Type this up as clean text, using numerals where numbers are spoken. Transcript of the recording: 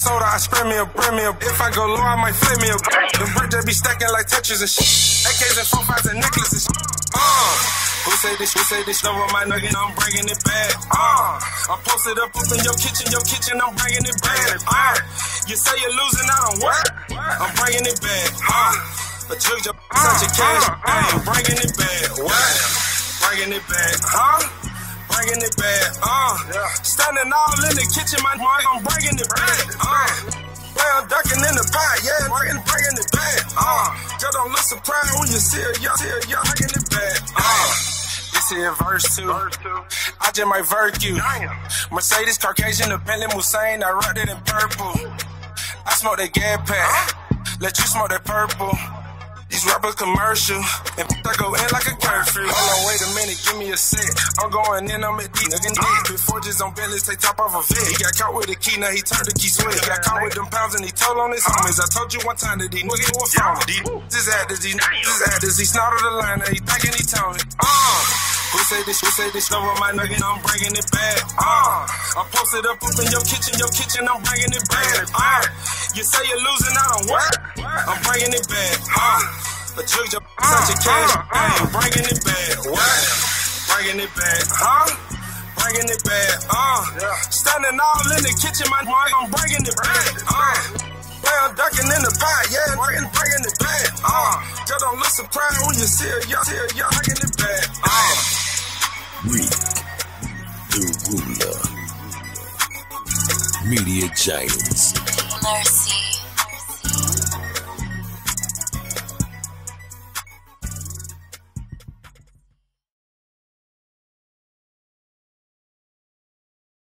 soda, I spray me a, bring me a. If I go low, I might flip me a. The brick they be stacking like Tetris and shit. AKs and 4-5s and necklaces. Who say this over my nugget, I'm bringing it back. I'm posted up in your kitchen, I'm bringing it back. You say you're losing out on what? I'm bringing it back. A jug such a cash, I ain't bringing it back. What? Bringing it back, bringing it back, Standing all in the kitchen, I'm bringing it back, I'm ducking in the pot, yeah, bringing it back, Just don't look surprised when you see it, y'all bringing it back, This here verse 2, I just might vert you. Mercedes, Caucasian, the Bentley, Musain, I wrote it in purple. I smoke that gas pack, let you smoke that purple. These rappers commercial, and I go in like a curfew. Hold on, wait a minute, give me a sec. I'm going in, I'm at D, nigga. Before just on Bentleys, take top off a vet. He got caught with a key, now he turned the key sweat. He got caught with them pounds and he told on his homies. I told you one time that these niggas were phony. These actors, he snorted the line, now he thinking he Tony. Who say this over my nugget, I'm bringing it back. I'm posted up in your kitchen, I'm bringing it back. You say you're losing out on what? I'm bringing it back. A jug such a cash, I ain't bringing it back. What? Bringing it back, Bringing it back, Standing all in the kitchen, I'm bringing it back, I'm ducking in the pot, yeah, bringing it back, Just don't look surprised when you see it, y'all bringing it back, Read the ruler. Media Giants. Mercy.